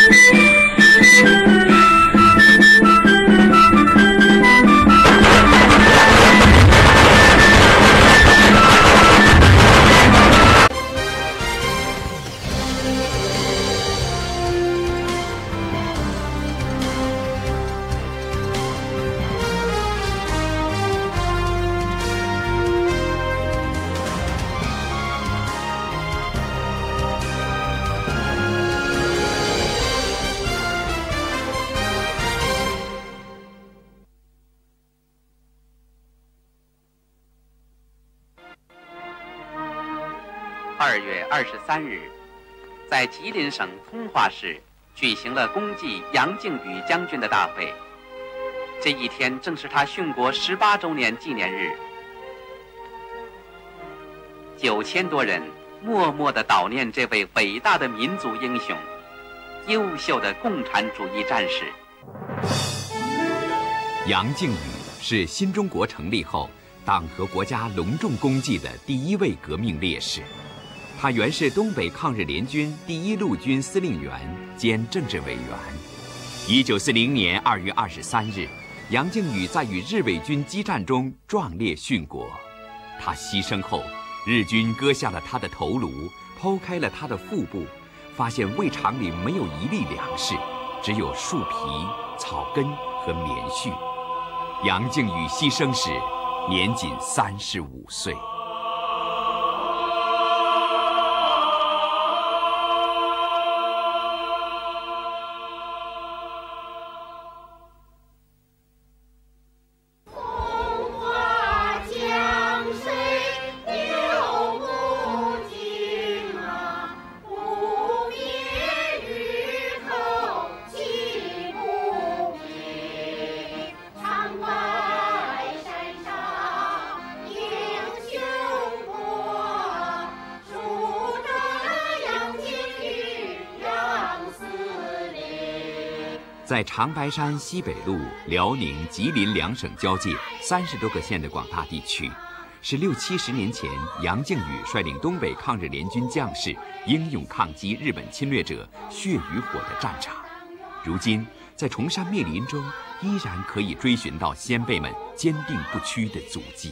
2月23日，在吉林省通化市举行了公祭杨靖宇将军的大会。这一天正是他殉国18周年纪念日。9000多人默默地悼念这位伟大的民族英雄，优秀的共产主义战士。 杨靖宇是新中国成立后党和国家隆重公祭的第一位革命烈士。他原是东北抗日联军第1路军司令员兼政治委员。1940年2月23日，杨靖宇在与日伪军激战中壮烈殉国。他牺牲后，日军割下了他的头颅，剖开了他的腹部，发现胃肠里没有一粒粮食，只有树皮、草根和棉絮。杨靖宇牺牲时年仅35岁。在长白山西北路、辽宁、吉林两省交界30多个县的广大地区，是60、70年前杨靖宇率领东北抗日联军将士英勇抗击日本侵略者血与火的战场。如今，在崇山密林中，依然可以追寻到先辈们坚定不屈的足迹。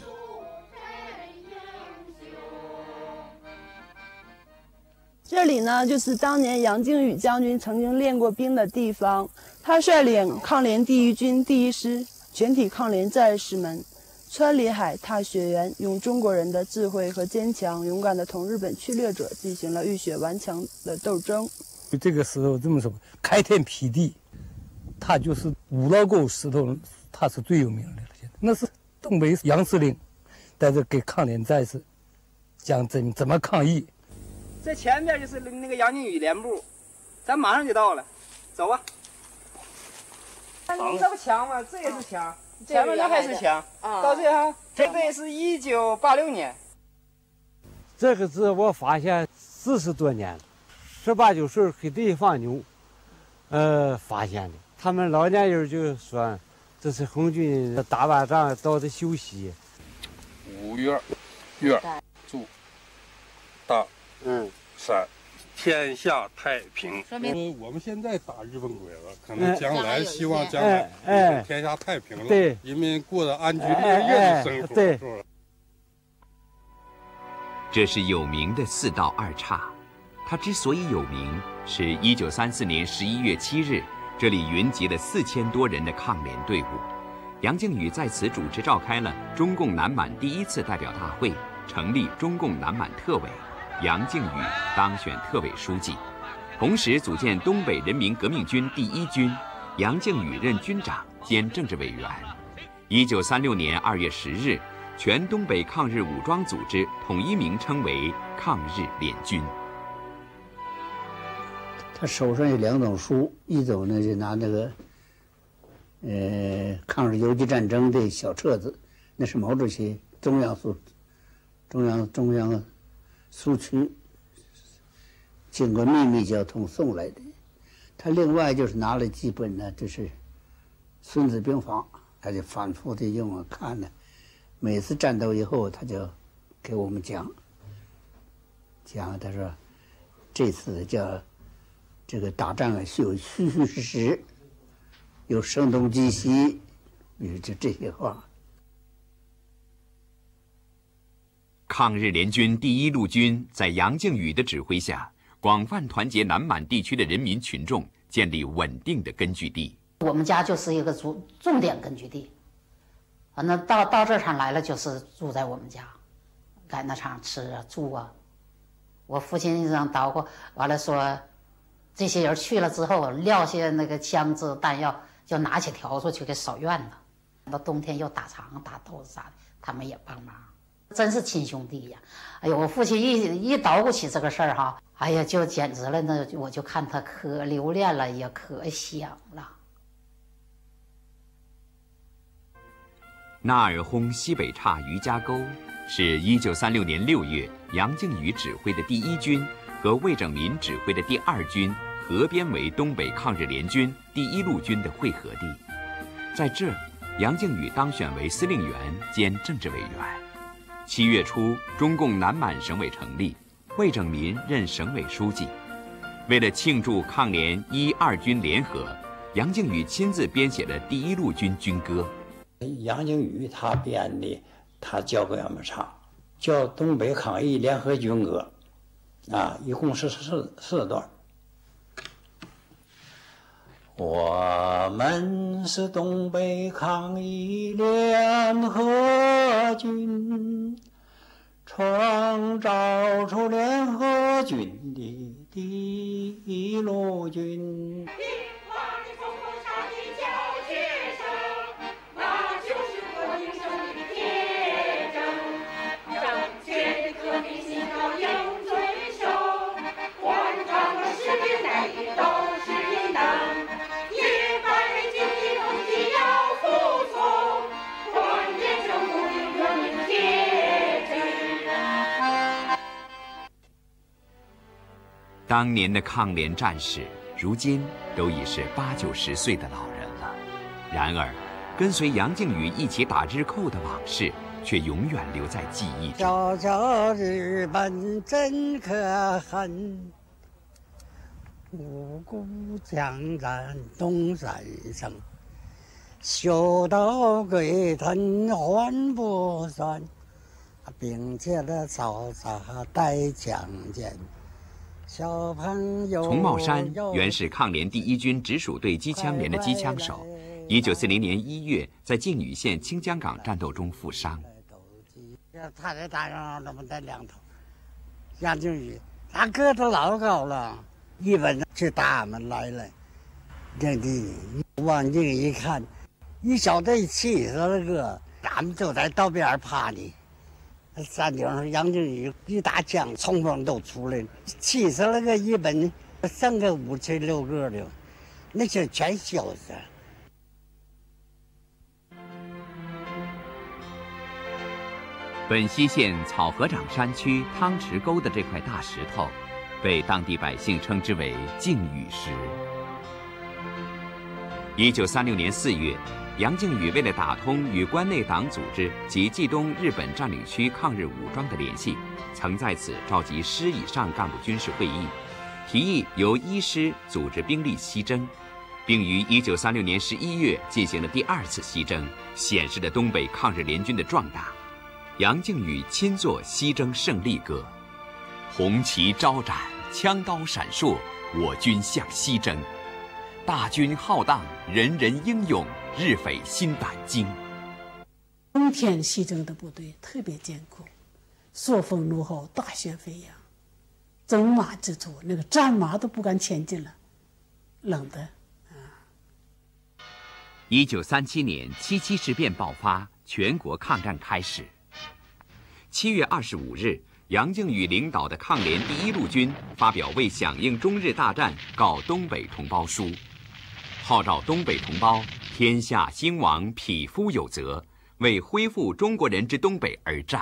这里呢，就是当年杨靖宇将军曾经练过兵的地方。他率领抗联第1军第1师全体抗联战士们穿里海、踏雪原，用中国人的智慧和坚强，勇敢地同日本侵略者进行了浴血顽强的斗争。 这个石头这么说，开天辟地，它就是五老沟石头，它是最有名的了。那是东北杨司令在这给抗联战士讲怎么抗议。 这前边就是那个杨靖宇连部，咱马上就到了，走吧。这不墙吗？这也是墙，前面那还是墙。到这哈，这队是1986年。 这个字我发现40多年了，18、19岁给地放牛，发现的。他们老年人就说这是红军打完仗到这休息。 5月月祝大山天下太平。我们现在打日本鬼子，可能将来希望将来天下太平了， 对， 人民过得安居乐业的生活， 对。 是吧？ 这是有名的4道2岔，它之所以有名，是1934年11月7日，这里云集了4000多人的抗联队伍。杨靖宇在此主持召开了中共南满第1次代表大会，成立中共南满特委。杨靖宇当选特委书记，同时组建东北人民革命军第1军，杨靖宇任军长兼政治委员。1936年2月10日，全东北抗日武装组织统一名称为抗日联军。 他手上有2种书，一种呢就拿那个抗日游击战争的小册子，那是毛主席中央苏区经过秘密交通送来的。他另外就是拿了几本呢，就是《孙子兵法》，他就反复的用啊看呢。每次战斗以后，他就给我们讲，他说这次叫这个打仗有虚虚实实，有声东击西，就这些话。 抗日联军第1路军在杨靖宇的指挥下，广泛团结南满地区的人民群众，建立稳定的根据地。 我们家就是一个重点根据地，那到这场来了，就是住在我们家，在那场吃啊住啊。我父亲让捣鼓，完了说，这些人去了之后，撂下那个枪支弹药，就拿起笤帚去给扫院子。到冬天又打场打豆子啥的，他们也帮忙，真是亲兄弟呀！哎呦，我父亲一捣鼓起这个事儿哈，哎呀，就简直了，那我就看他可留恋了，也可想了。 纳尔轰西北岔余家沟是1936年6月杨靖宇指挥的第1军和魏拯民指挥的第2军合编为东北抗日联军第1路军的会合地。在这儿，杨靖宇当选为司令员兼政治委员。7月初，中共南满省委成立，魏拯民任省委书记。为了庆祝抗联1、2军联合，杨靖宇亲自编写了第1路军军歌。 杨靖宇他编的，他教给我们唱，叫《东北抗疫联合军歌》，一共是四段。我们是东北抗疫联合军，创造出联合军的第1路军。 当年的抗联战士，如今都已是80、90岁的老人了。然而，跟随杨靖宇一起打日寇的往事，却永远留在记忆中。 瞧瞧日本真可恨，五谷江山东山生，修道归屯还不算，并且的嘈杂带强奸。小朋友， 丛茂山原是抗联第1军直属队机枪连的机枪手，1940年1月在靖宇县清江岗战斗中负伤。 他在大上那么带两头，杨靖宇他个子老高了，日本去打我们来了，这地往这个一看，一小队气死了个，俺们就在道边趴的。山顶上杨靖宇一打枪，冲锋都出来了，气死了个日本，剩个5、7、6个的，那些全消失了。 本溪县草河掌山区汤池沟的这块大石头，被当地百姓称之为靖宇石。1936年4月。杨靖宇为了打通与关内党组织及冀东日本占领区抗日武装的联系，曾在此召集师以上干部军事会议，提议由1师组织兵力西征，并于1936年11月进行了第2次西征，显示了东北抗日联军的壮大。杨靖宇亲作西征胜利歌，红旗招展，枪刀闪烁，我军向西征。大军浩荡，人人英勇，日匪心胆惊。 冬天西征的部队特别艰苦，朔风怒吼，大雪飞扬，征马之途，那个战马都不敢前进了，冷的。 1937年7·7事变爆发，全国抗战开始。7月25日，杨靖宇领导的抗联第1路军发表为响应中日大战告东北同胞书，号召东北同胞天下兴亡，匹夫有责，为恢复中国人之东北而战。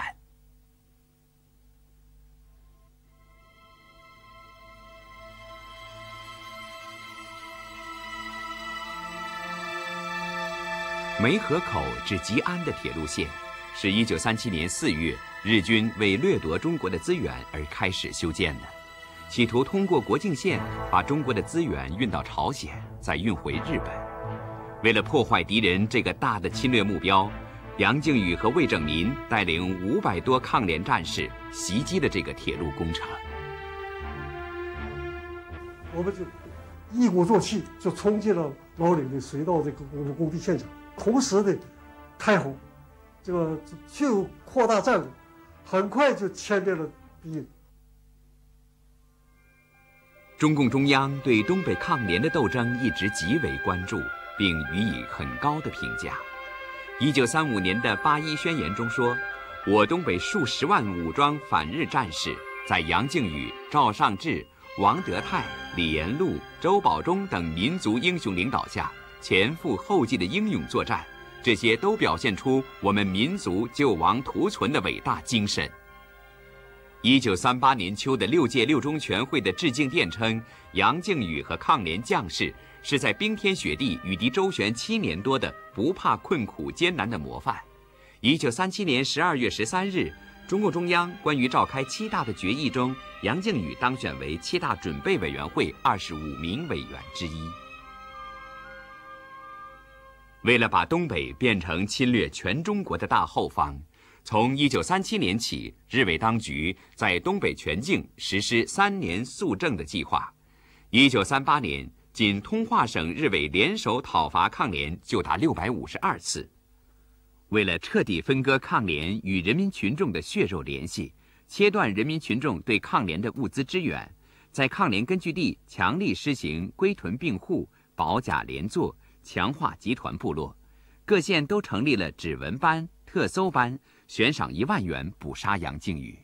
梅河口至吉安的铁路线，是1937年4月日军为掠夺中国的资源而开始修建的。 企图通过国境线把中国的资源运到朝鲜，再运回日本。为了破坏敌人这个大的侵略目标，杨靖宇和魏拯民带领500多抗联战士袭击了这个铁路工程。 我们就一鼓作气就冲进了老岭的隧道这个工地现场，同时的开火，这个就扩大战果，很快就歼灭了敌人。 中共中央对东北抗联的斗争一直极为关注，并予以很高的评价。1935年的八一宣言中说，我东北数十万武装反日战士在杨靖宇、赵尚志、王德泰、李延禄、周保中等民族英雄领导下，前赴后继的英勇作战，这些都表现出我们民族救亡图存的伟大精神。1938年秋的6届六中全会的致敬电称，杨靖宇和抗联将士是在冰天雪地与敌周旋7年多的不怕困苦艰难的模范。1937年12月13日，中共中央关于召开7大的决议中，杨靖宇当选为7大准备委员会25名委员之一。为了把东北变成侵略全中国的大后方，从1937年起，日伪当局在东北全境实施3年肃正的计划。1938年，仅通化省日伪联手讨伐抗联就达652次。为了彻底分割抗联与人民群众的血肉联系，切断人民群众对抗联的物资支援，在抗联根据地强力施行归屯并户、保甲连坐，强化集团部落。各县都成立了指纹班、特搜班，悬赏1万元捕杀杨靖宇。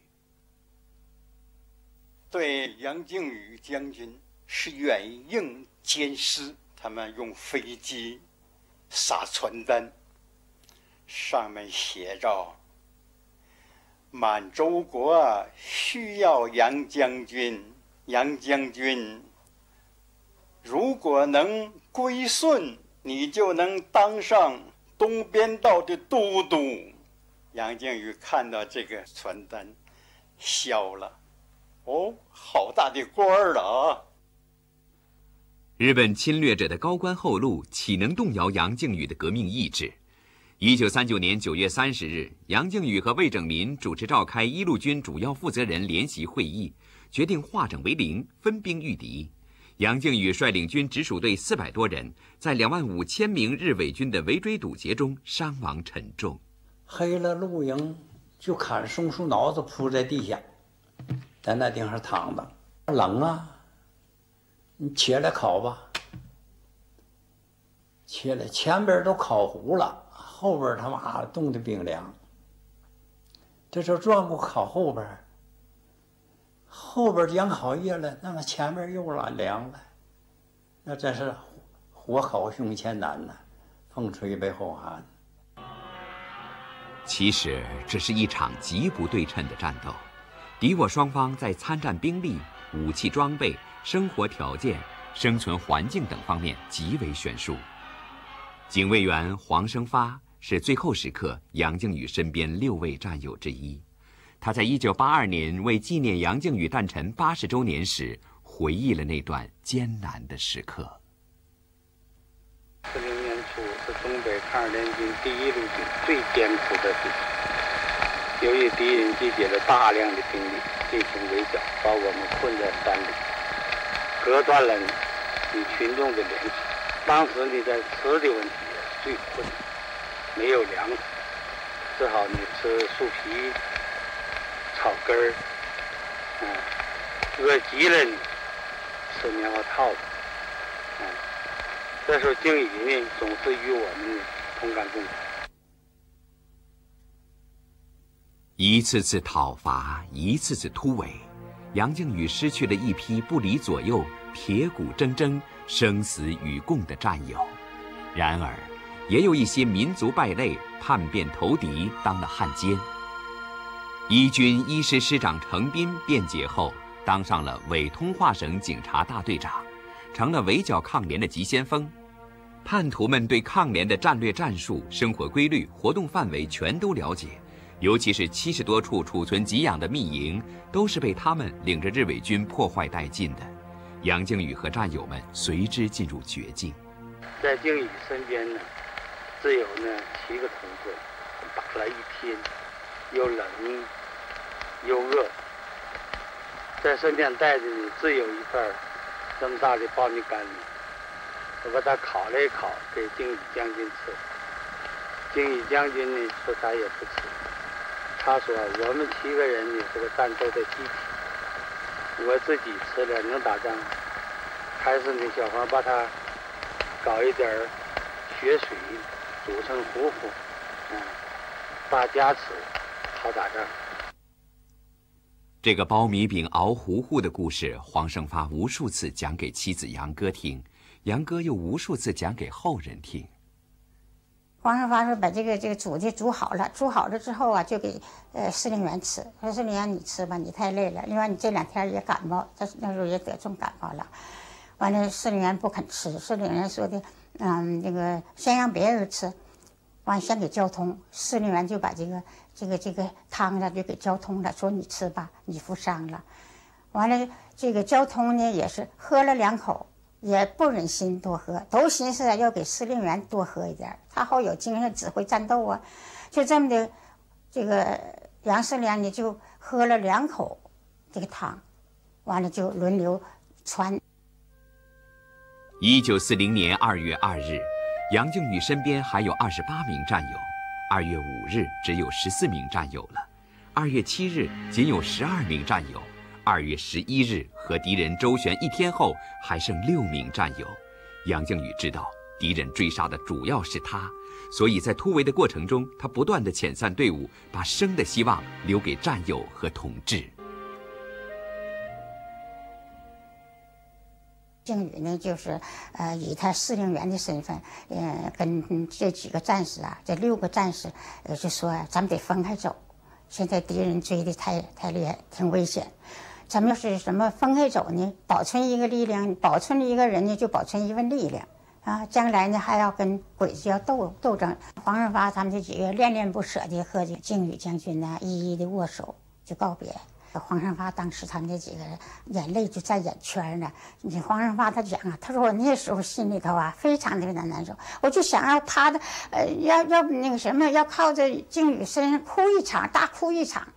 对杨靖宇将军是软硬兼施，他们用飞机撒传单，上面写着满洲国需要杨将军，杨将军如果能归顺，你就能当上东边道的都督。杨靖宇看到这个传单笑了，哦，好大的官儿了啊！ 日本侵略者的高官厚禄岂能动摇杨靖宇的革命意志？1939年9月30日，杨靖宇和魏拯民主持召开一路军主要负责人联席会议，决定化整为零，分兵御敌。杨靖宇率领军直属队400多人，在25000名日伪军的围追堵截中伤亡沉重。 黑了露营，就砍松树脑子铺在地下，在那地方躺着，冷啊，你切来烤吧。切了，前边都烤糊了，后边他妈冻得冰凉。这时候转过烤后边，后边养好热了，那么前面又凉了，那真是火烤胸前难呐，风吹背后寒。 其实这是一场极不对称的战斗，敌我双方在参战兵力、武器装备、生活条件、生存环境等方面极为悬殊。警卫员黄生发是最后时刻杨靖宇身边6位战友之一。他在1982年为纪念杨靖宇诞辰80周年时，回忆了那段艰难的时刻。 40年初是东北抗日联军第一路军最艰苦的时期，由于敌人集结了大量的兵力进行围剿，把我们困在山里，隔断了与群众的联系。当时你在吃的问题也是最困难，没有粮食，只好你吃树皮、草根儿，饿极了你吃棉花套子，这时候靖宇呢总是与我们同甘共苦。 一次次讨伐，一次次突围，杨靖宇失去了一批不离左右、铁骨铮铮、生死与共的战友。然而，也有一些民族败类叛变投敌，当了汉奸。一军一师师长程彬辩解后，当上了伪通化省警察大队长，成了围剿抗联的急先锋。叛徒们对抗联的战略战术、生活规律、活动范围全都了解， 尤其是70多处储存给养的密营，都是被他们领着日伪军破坏殆尽的。杨靖宇和战友们随之进入绝境。 在靖宇身边呢，只有呢7个同志，打了一天，又冷又饿，在身边带着呢只有一份这么大的苞米干米，我把它烤了一烤给靖宇将军吃。靖宇将军呢说他也不吃，他说我们7个人呢是个战斗的集体，我自己吃了能打仗，还是呢小黄把它搞一点血水煮成糊糊，大家吃好打仗。 这个苞米饼熬糊糊的故事，黄胜发无数次讲给妻子杨哥听，杨哥又无数次讲给后人听。 黄胜发说把这个煮好了之后啊，就给司令员吃。说司令员你吃吧，你太累了，另外你这2天也感冒，他那时候也得重感冒了。完了，司令员不肯吃，司令员说的，这个先让别人吃，完先给交通。司令员就把这个汤呢就给交通了，说你吃吧，你负伤了。完了，这个交通呢也是喝了2口。也不忍心多喝，都寻思要给司令员多喝一点，他好有精神指挥战斗啊。就这么的，这个杨司令呢就喝了2口这个汤，完了就轮流传。 1940年2月2日，杨靖宇身边还有28名战友；2月5日只有14名战友了；2月7日仅有12名战友；2月11日和敌人周旋1天后，还剩6名战友。杨靖宇知道敌人追杀的主要是他，所以在突围的过程中，他不断地遣散队伍，把生的希望留给战友和同志。 靖宇呢，就是以他司令员的身份，跟这几个战士啊，这6个战士，就说咱们得分开走，现在敌人追的太厉害，挺危险。咱们要是什么分开走呢？保存一个力量，保存一个人呢，就保存一份力量啊！将来呢，还要跟鬼子要斗争。黄胜发他们这几个恋恋不舍的和这靖宇将军呢，一一的握手就告别。黄胜发当时他们这几个人眼泪就在眼圈呢。黄胜发他讲啊，他说我那时候心里头啊非常的难受，我就想要他的要那个什么，要靠着靖宇身上哭一场，大哭一场。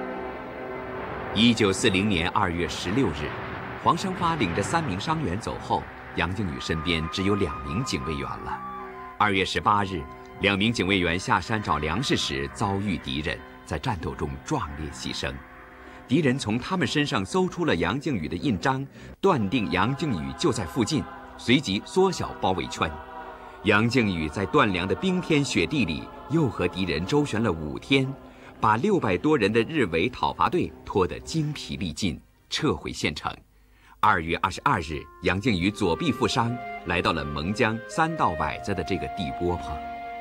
1940年2月16日，黄胜发领着3名伤员走后，杨靖宇身边只有2名警卫员了。2月18日，2名警卫员下山找粮食时遭遇敌人，在战斗中壮烈牺牲。敌人从他们身上搜出了杨靖宇的印章，断定杨靖宇就在附近，随即缩小包围圈。杨靖宇在断粮的冰天雪地里，又和敌人周旋了5天。把600多人的日伪讨伐队拖得精疲力尽，撤回县城。2月22日，杨靖宇左臂负伤，来到了蒙江3道崴子的这个地窝棚。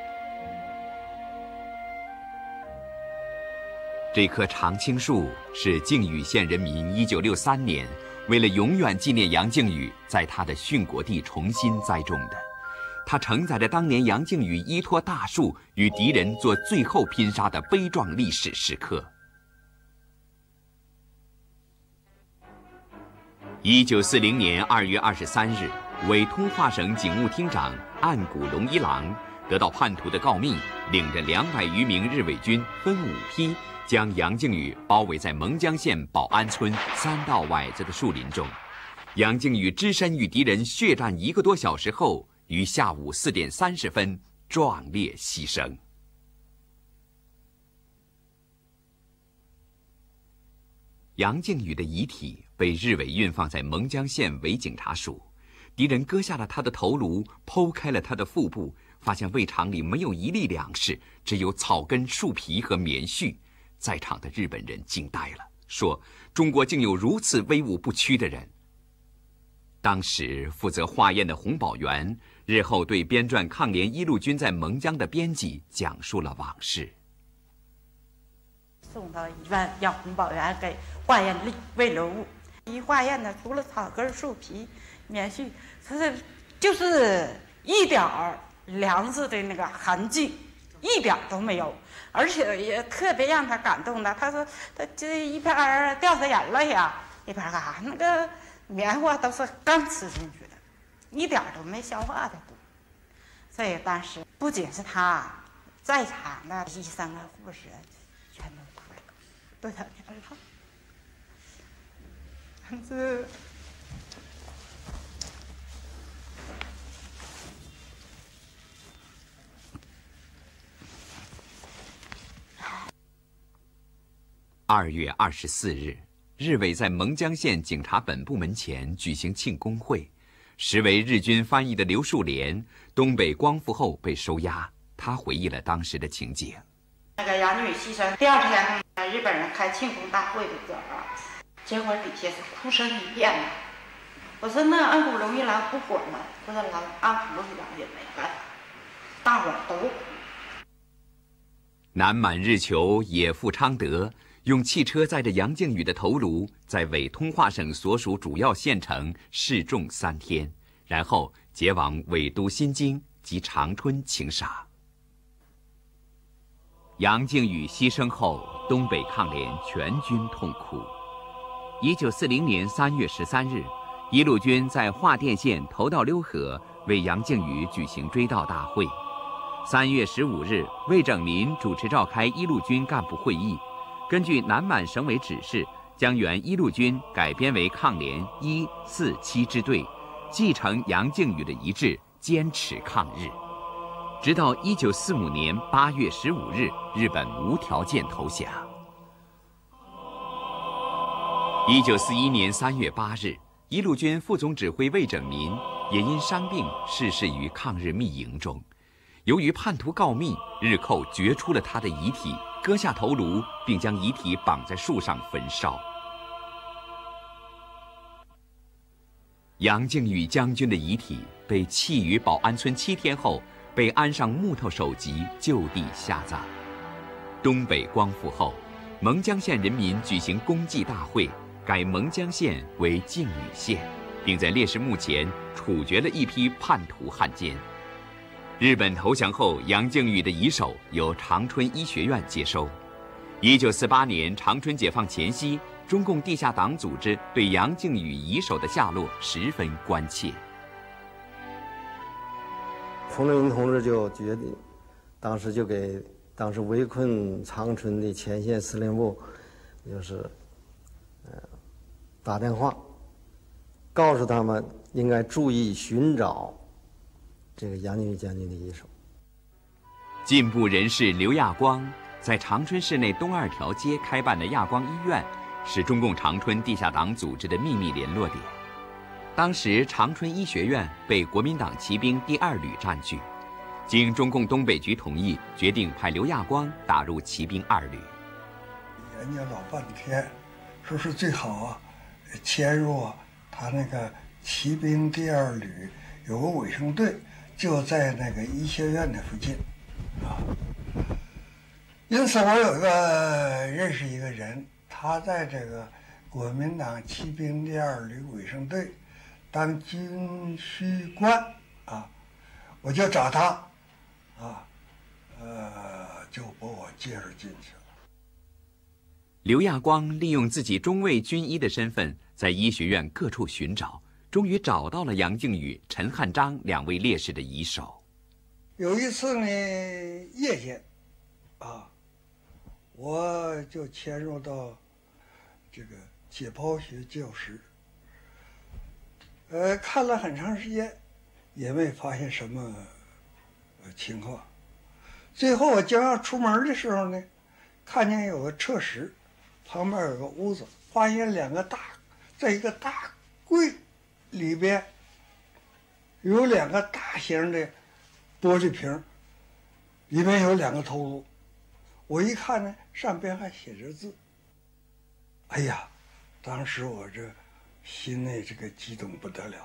这棵长青树是靖宇县人民1963年为了永远纪念杨靖宇，在他的殉国地重新栽种的。它承载着当年杨靖宇依托大树与敌人做最后拼杀的悲壮历史时刻。1940年2月23日，伪通化省警务厅长岸谷龙一郎得到叛徒的告密，领着200余名日伪军分5批，将杨靖宇包围在蒙江县保安村3道崴子的树林中。杨靖宇只身与敌人血战1个多小时后，于下午4点30分壮烈牺牲。杨靖宇的遗体被日伪运放在蒙江县伪警察署，敌人割下了他的头颅，剖开了他的腹部，发现胃肠里没有一粒粮食，只有草根、树皮和棉絮。在场的日本人惊呆了，说：“中国竟有如此威武不屈的人。”当时负责化验的洪宝元日后对编撰抗联1路军在蒙江的编辑讲述了往事。 送到医院让洪宝元给化验胃流物，一化验呢，除了草根、树皮、棉絮，就是一点粮食的那个痕迹一点都没有，而且也特别让他感动的。他说他这一边掉下眼泪呀，一边那个棉花都是刚吃进去的，一点都没消化的。所以当时不仅是他，在场的医生啊、护士全都哭了，都在那儿。这。 2月24日，日伪在蒙江县警察本部门前举行庆功会，实为日军翻译的刘树莲东北光复后被收押。他回忆了当时的情景。 那个杨靖宇牺牲，第2天日本人开庆功大会的时候，结果底下是哭声一片。我说那安古龙一郎不管了，我说安古龙一郎也没办法，大伙儿都哭。 南满日求野富昌德用汽车载着杨靖宇的头颅，在伪通化省所属主要县城示众3天，然后结往伪都新京及长春请赏。杨靖宇牺牲后，东北抗联全军痛哭。1940年3月13日，一路军在华甸县头道溜河为杨靖宇举行追悼大会。3月15日，魏拯民主持召开一路军干部会议，根据南满省委指示，将原一路军改编为抗联1、4、7支队，继承杨靖宇的遗志，坚持抗日。直到1945年8月15日，日本无条件投降。1941年3月8日，一路军副总指挥魏拯民也因伤病逝世于抗日密营中。由于叛徒告密，日寇掘出了他的遗体，割下头颅，并将遗体绑在树上焚烧。杨靖宇将军的遗体被弃于保安村7天后，被安上木头首级，就地下葬。东北光复后，蒙江县人民举行公祭大会，改蒙江县为靖宇县，并在烈士墓前处决了一批叛徒汉奸。日本投降后，杨靖宇的遗首由长春医学院接收。1948年长春解放前夕，中共地下党组织对杨靖宇遗首的下落十分关切。 冯正英同志就决定，当时就给当时围困长春的前线司令部，打电话，告诉他们应该注意寻找这个杨靖宇将军的遗首。 进步人士刘亚光在长春市内东2条街开办的亚光医院，是中共长春地下党组织的秘密联络点。当时长春医学院被国民党骑兵第2旅占据，经中共东北局同意，决定派刘亚光打入骑兵2旅。 研究老半天，说是最好迁入他那个骑兵第2旅有个卫生队，就在那个医学院的附近啊。因此我有认识一个人，他在这个国民党骑兵第2旅卫生队当军需官啊，我就找他啊，就把我介绍进去了。 刘亚光利用自己中尉军医的身份，在医学院各处寻找，终于找到了杨靖宇、陈汉章2位烈士的遗首。 有一次呢，夜间啊，我就迁入到这个解剖学教室，看了很长时间，也没发现什么情况。最后我将要出门的时候呢，看见有个厕室旁边有个屋子，发现在一个大柜里边有2个大型的玻璃瓶，里面有2个头颅。我一看呢，上边还写着字。哎呀，当时我这心内这个激动不得了。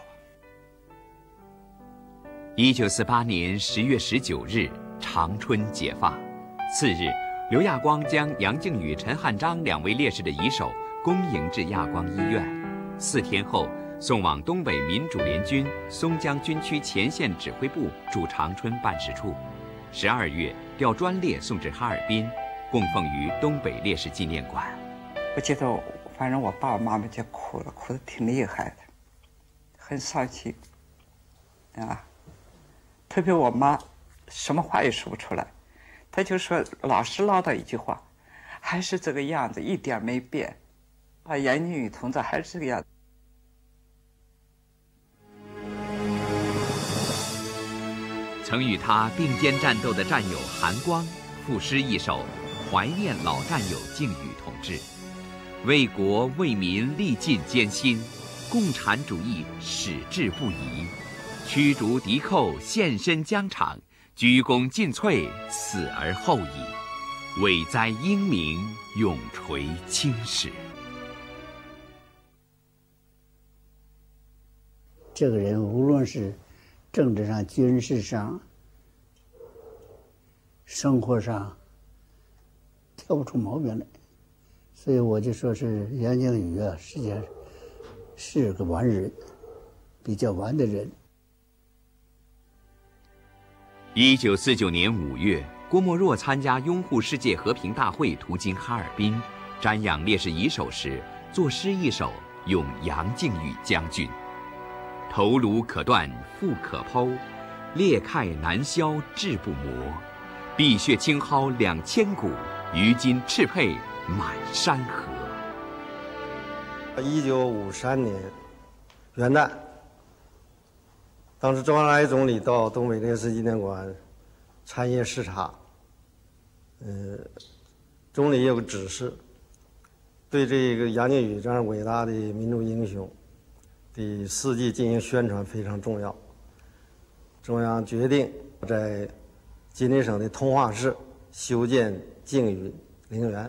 1948年10月19日，长春解放。次日，刘亚光将杨靖宇、陈汉章2位烈士的遗首公营至亚光医院。4天后，送往东北民主联军松江军区前线指挥部驻长春办事处。 12月调专列送至哈尔滨，供奉于东北烈士纪念馆。 我记得，反正我爸爸妈妈就哭得挺厉害的，很伤心啊。特别我妈，什么话也说不出来，她就说老是唠叨一句话，还是这个样子，一点没变。啊，杨靖宇同志还是这个样子。 曾与他并肩战斗的战友韩光赋诗一首，怀念老战友靖宇同志。为国为民历尽艰辛，共产主义矢志不移，驱逐敌寇献身疆场，鞠躬尽瘁死而后已，伟哉英名永垂青史。 这个人无论是政治上、军事上、生活上，挑不出毛病来，所以我就说是杨靖宇啊，实际上是个完人，比较完的人。 1949年5月，郭沫若参加拥护世界和平大会途经哈尔滨，瞻仰烈士遗首时，作诗一首咏杨靖宇将军：头颅可断腹可剖，裂开难消志不磨。碧血青蒿2000股，于今赤佩满山河。 1953年元旦，当时周恩来总理到东北烈士纪念馆参谒视察，总理有个指示，对这个杨靖宇这样伟大的民族英雄的事迹进行宣传非常重要。中央决定在吉林省的通化市修建靖宇陵园。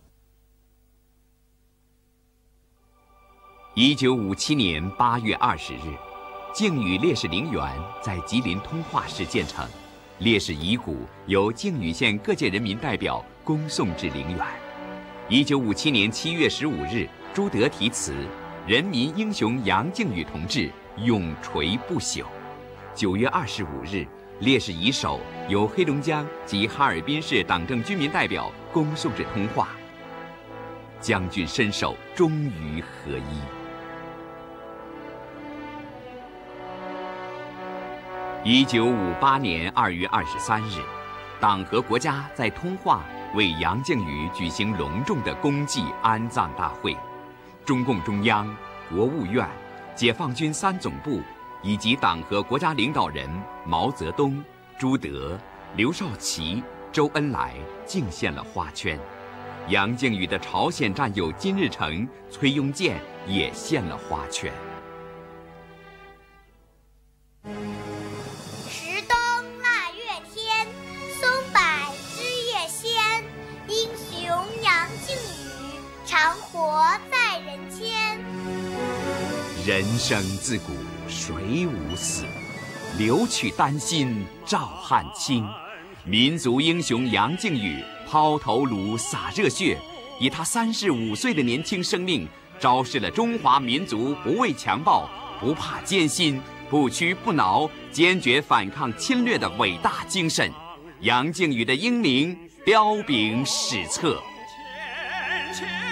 1957年8月20日，靖宇烈士陵园在吉林通化市建成，烈士遗骨由靖宇县各界人民代表恭送至陵园。1957年7月15日，朱德题词：“人民英雄杨靖宇同志永垂不朽。”9月25日，烈士遗首由黑龙江及哈尔滨市党政军民代表恭送至通化。将军身首终于合一。1958年2月23日，党和国家在通化为杨靖宇举行隆重的公祭安葬大会。中共中央、国务院、解放军3总部以及党和国家领导人毛泽东、朱德、刘少奇、周恩来敬献了花圈。杨靖宇的朝鲜战友金日成、崔庸健也献了花圈。 时冬腊月天，松柏枝叶鲜。英雄杨靖宇，常活在人间。 人生自古谁无死，留取丹心照汗青。民族英雄杨靖宇抛头颅洒热血，以他35岁的年轻生命，昭示了中华民族不畏强暴、不怕艰辛、不屈不挠、坚决反抗侵略的伟大精神。杨靖宇的英名彪炳史册。